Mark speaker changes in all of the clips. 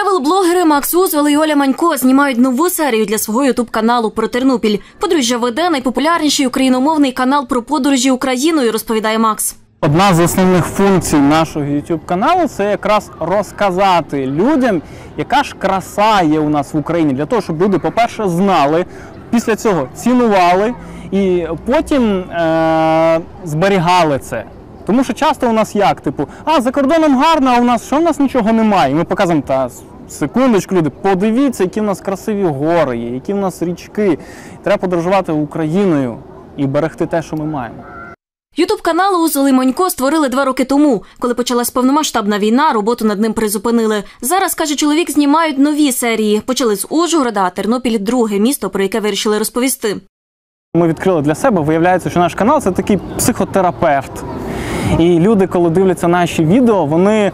Speaker 1: Тревел-блогери Макс Узвел і Оля Манько знімають нову серію для свого ютуб-каналу про Тернопіль. Подружжя веде найпопулярніший україномовний канал про подорожі Україною, розповідає Макс.
Speaker 2: Одна з основних функцій нашого YouTube-каналу – це якраз розказати людям, яка ж краса є у нас в Україні. Для того, щоб люди, по-перше, знали, після цього цінували і потім зберігали це. Тому що часто у нас як, типу, за кордоном гарно, а у нас що, у нас нічого немає. І ми показуємо, секундочку, люди, подивіться, які в нас красиві гори є, які в нас річки. Треба подорожувати Україною і берегти те, що ми маємо.
Speaker 1: Ютуб-канал Узвел і Манько створили 2 роки тому. Коли почалась повномасштабна війна, роботу над ним призупинили. Зараз, каже чоловік, знімають нові серії. Почали з Ужгорода, а Тернопіль – друге місто, про яке вирішили розповісти.
Speaker 2: Ми відкрили для себе, виявляється, що наш канал – це такий психотерапевт. І люди, коли дивляться наші відео, вони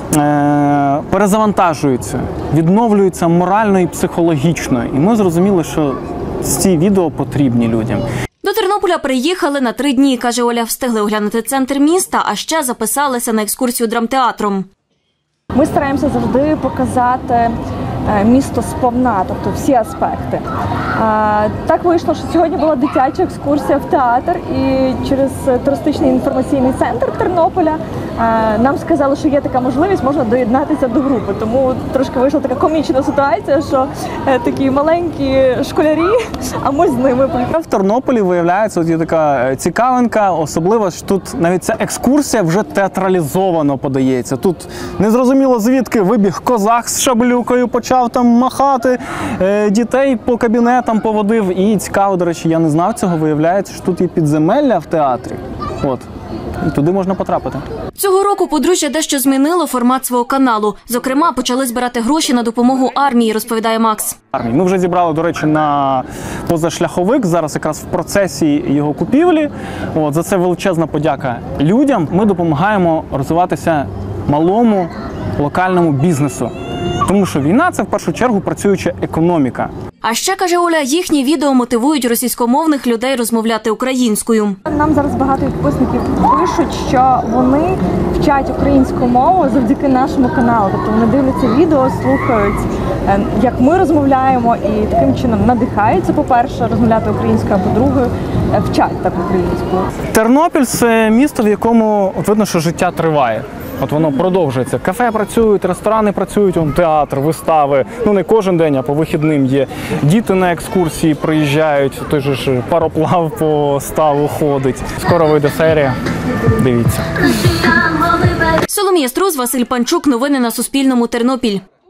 Speaker 2: перезавантажуються, відновлюються морально і психологічно. І ми зрозуміли, що ці відео потрібні людям.
Speaker 1: До Тернополя приїхали на 3 дні, каже Оля. Встигли оглянути центр міста, а ще записалися на екскурсію драмтеатром.
Speaker 3: Ми стараємося завжди показати місто сповна, тобто всі аспекти. Так вийшло, що сьогодні була дитяча екскурсія в театр, і через туристичний інформаційний центр Тернополя нам сказали, що є така можливість, можна доєднатися до групи. Тому трошки вийшла така комічна ситуація, що такі маленькі школярі, а ми з ними.
Speaker 2: В Тернополі, виявляється, є така цікавинка, особливо, що тут навіть ця екскурсія вже театралізовано подається. Тут незрозуміло звідки вибіг козак з шаблюкою, почав там махати, дітей по кабінетам поводив. І цікаво, до речі, я не знав цього, виявляється, що тут є підземелля в театрі. І туди можна потрапити.
Speaker 1: Цього року подружжя дещо змінило формат свого каналу. Зокрема, почали збирати гроші на допомогу армії, розповідає Макс.
Speaker 2: Ми вже зібрали, до речі, на позашляховик, зараз якраз в процесі його купівлі. За це величезна подяка людям. Ми допомагаємо розвиватися малому локальному бізнесу. Тому що війна – це в першу чергу працююча економіка.
Speaker 1: А ще, каже Оля, їхні відео мотивують російськомовних людей розмовляти українською.
Speaker 3: Нам зараз багато підписників пишуть, що вони вчать українську мову завдяки нашому каналу. Тобто вони дивляться відео, слухають, як ми розмовляємо, і таким чином надихаються, по-перше, розмовляти українською, а по-друге, вчать так українську.
Speaker 2: Тернопіль – це місто, в якому видно, що життя триває. Воно продовжується. Кафе працюють, ресторани працюють, театр, вистави. Не кожен день, а по вихідним є. Діти на екскурсії приїжджають, той же ж пароплав по ставу ходить. Скоро вийде серія. Дивіться.
Speaker 1: Соломія Струс, Василь Панчук. Новини на Суспільному. Тернопіль.